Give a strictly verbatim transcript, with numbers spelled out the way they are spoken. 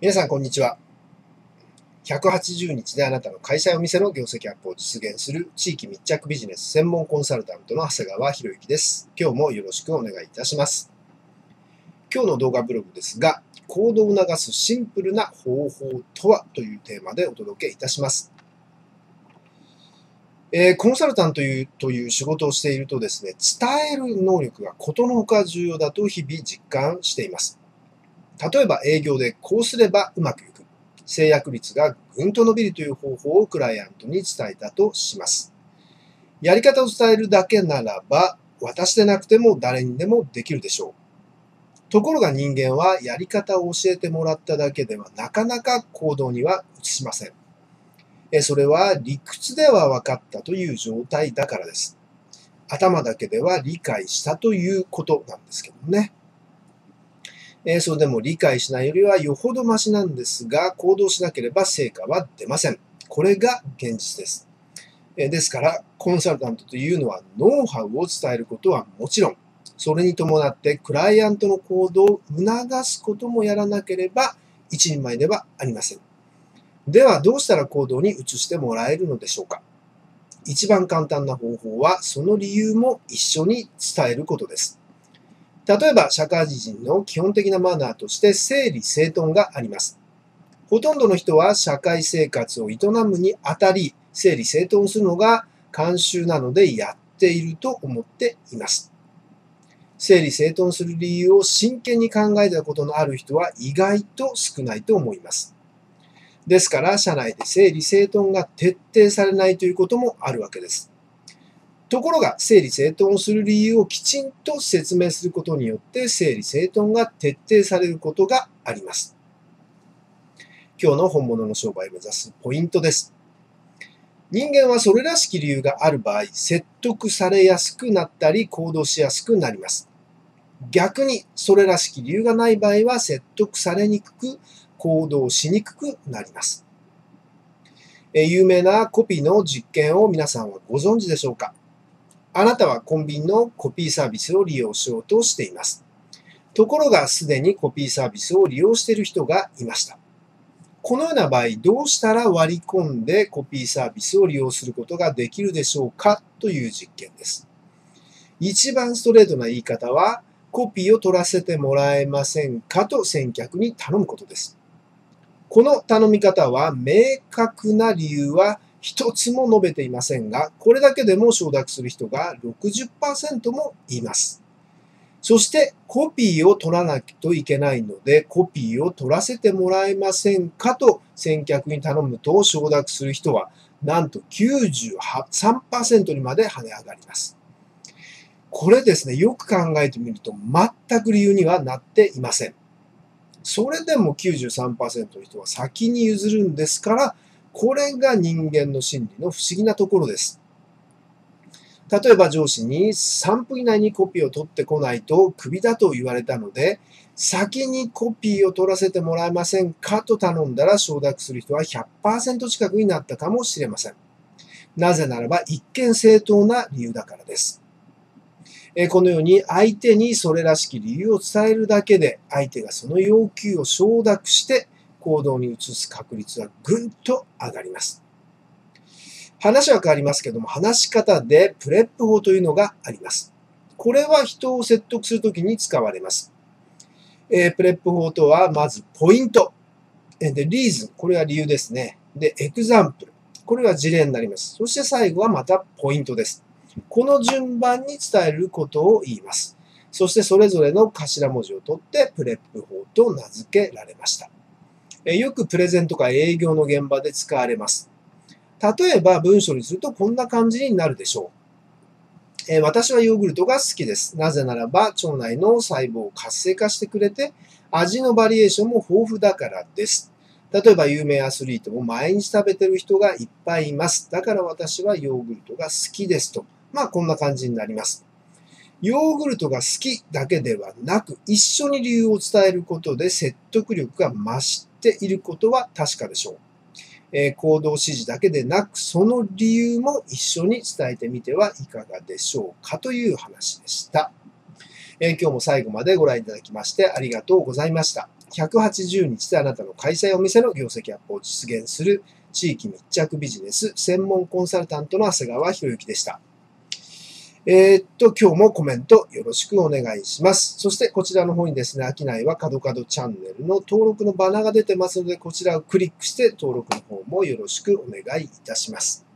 皆さん、こんにちは。ひゃくはちじゅうにちであなたの会社やお店の業績アップを実現する地域密着ビジネス専門コンサルタントの長谷川博之です。今日もよろしくお願いいたします。今日の動画ブログですが、行動を促すシンプルな方法とはというテーマでお届けいたします。えー、コンサルタントという、という仕事をしているとですね、伝える能力がことのほか重要だと日々実感しています。例えば営業でこうすればうまくいく。制約率がぐんと伸びるという方法をクライアントに伝えたとします。やり方を伝えるだけならば、私でなくても誰にでもできるでしょう。ところが人間はやり方を教えてもらっただけではなかなか行動には移しません。それは理屈では分かったという状態だからです。頭だけでは理解したということなんですけどね。えそれでも理解しないよりはよほどマシなんですが、行動しなければ成果は出ません。これが現実です。えですから、コンサルタントというのはノウハウを伝えることはもちろん、それに伴ってクライアントの行動を促すこともやらなければ一人前ではありません。では、どうしたら行動に移してもらえるのでしょうか。一番簡単な方法は、その理由も一緒に伝えることです。例えば、社会人の基本的なマナーとして整理整頓があります。ほとんどの人は社会生活を営むにあたり、整理整頓するのが慣習なのでやっていると思っています。整理整頓する理由を真剣に考えたことのある人は意外と少ないと思います。ですから、社内で整理整頓が徹底されないということもあるわけです。ところが、整理整頓をする理由をきちんと説明することによって、整理整頓が徹底されることがあります。今日の本物の商売を目指すポイントです。人間はそれらしき理由がある場合、説得されやすくなったり、行動しやすくなります。逆に、それらしき理由がない場合は、説得されにくく、行動しにくくなります。え有名なコピーの実験を皆さんはご存知でしょうか。あなたはコンビニのコピーサービスを利用しようとしています。ところが、すでにコピーサービスを利用している人がいました。このような場合、どうしたら割り込んでコピーサービスを利用することができるでしょうかという実験です。一番ストレートな言い方は、コピーを取らせてもらえませんかと先客に頼むことです。この頼み方は明確な理由は一つも述べていませんが、これだけでも承諾する人が ろくじゅっパーセント もいます。そして、コピーを取らなきゃいけないので、コピーを取らせてもらえませんかと先客に頼むと承諾する人は、なんと きゅうじゅうさんパーセント にまで跳ね上がります。これですね、よく考えてみると全く理由にはなっていません。それでも きゅうじゅうさんパーセント の人は先に譲るんですから、これが人間の心理の不思議なところです。例えば上司にさんぷん以内にコピーを取ってこないとクビだと言われたので、先にコピーを取らせてもらえませんかと頼んだら承諾する人は ひゃくパーセント 近くになったかもしれません。なぜならば一見正当な理由だからです。このように相手にそれらしき理由を伝えるだけで、相手がその要求を承諾して行動に移す確率はぐんと上がります。話は変わりますけども、話し方でプレップ法というのがあります。これは人を説得するときに使われます。えー、プレップ法とは、まずポイント。で、リーズン。これは理由ですね。で、エクザンプル。これは事例になります。そして最後はまたポイントです。この順番に伝えることを言います。そしてそれぞれの頭文字を取ってプレップ法と名付けられました。よくプレゼンとか営業の現場で使われます。例えば文章にするとこんな感じになるでしょう。私はヨーグルトが好きです。なぜならば腸内の細胞を活性化してくれて味のバリエーションも豊富だからです。例えば有名アスリートも毎日食べてる人がいっぱいいます。だから私はヨーグルトが好きですと。まあこんな感じになります。ヨーグルトが好きだけではなく、一緒に理由を伝えることで説得力が増していることは確かでしょう。えー、行動指示だけでなく、その理由も一緒に伝えてみてはいかがでしょうかという話でした。えー、今日も最後までご覧いただきましてありがとうございました。 ひゃくはちじゅうにちであなたの会社やお店の業績アップを実現する地域密着ビジネス専門コンサルタントの長谷川博之でした。えー、っと、今日もコメントよろしくお願いします。そしてこちらの方にですね、商いは角々チャンネルの登録のバナーが出てますので、こちらをクリックして登録の方もよろしくお願いいたします。